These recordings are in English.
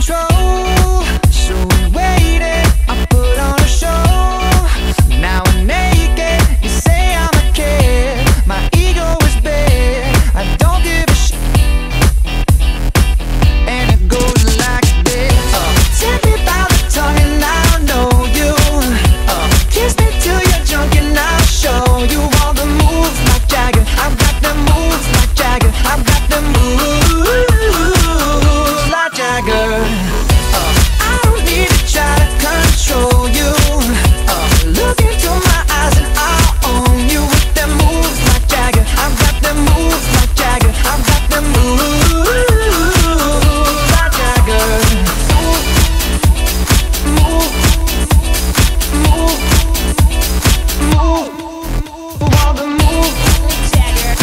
control. So we waited, I put on a show. Now I'm naked, you say I'm a kid. My ego is big, I don't give a shit. And it goes like this. Take me by the tongue and I'll know you. Kiss me till you're drunk and I'll show you all the moves like Jagger. I've got the moves like Jagger. I've got the moves like Jagger. I don't need to try to control you. Look into my eyes and I'll own you with them moves like Jagger. I've got them moves like Jagger. I've got them moves like Jagger. Move, move, move, move, all the moves like Jagger.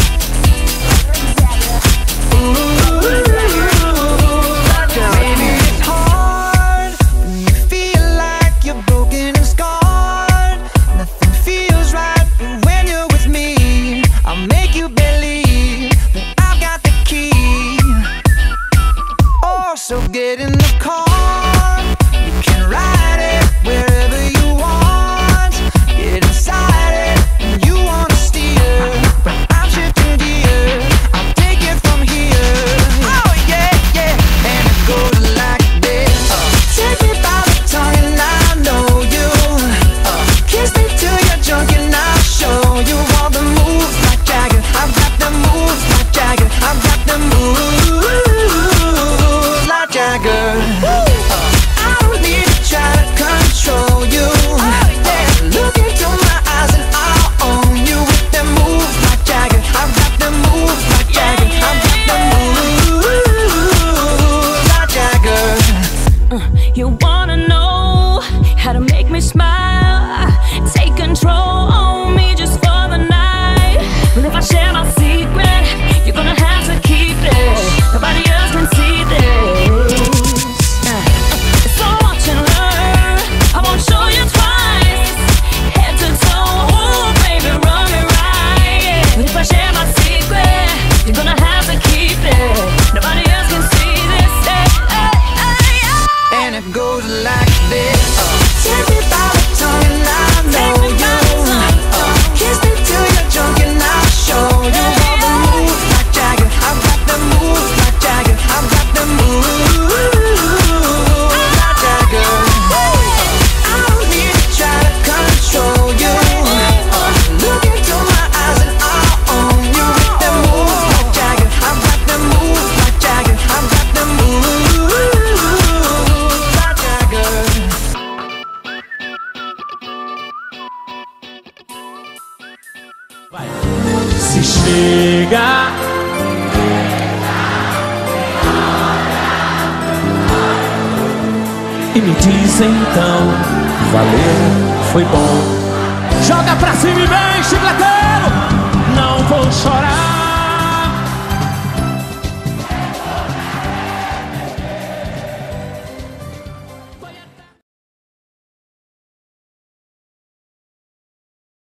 Baby, it's hard when you feel like you're broken and scarred. Nothing feels right, but when you're with me, I'll make you believe that I've got the key. Oh, so get in the car, you can ride it wherever you want. Get inside it, and you wanna steer, but I'm shifting gears. I'll take it from here. Oh yeah, yeah, and it goes like this. Take me by the tongue and I'll know you. Kiss me till you're drunk and I'll show you all the moves like Jagger. I've got the moves like Jagger. I've got the moves like Jagger. I don't need to try to control you. Look into my eyes and I'll own you with them moves like Jagger. I've got the moves like Jagger. I've got the moves like Jagger. You wanna know how to make me smile? Take control on me just for the night. But if I share my secret, you're gonna have to keep it. Nobody else can see this. So watch and learn. I won't show you twice. Head to toe, ooh, baby, run me right. But if I share my secret, you're gonna have to keep it. Nobody else can see this. And it goes like this. Take me by the tongue and I'll know you. Kiss me till you're drunk and I'll show you all the moves like Jagger. I've got the moves like Jagger. I've got the moves like Jagger. I don't need to try to control you. Look into my eyes and I'll own you with the moves like Jagger. I've got the moves like Jagger. I've got the moves like Jagger. Se chega e me diz então, valeu, foi bom. Joga pra cima e vem, chicleteiro. Não vou chorar.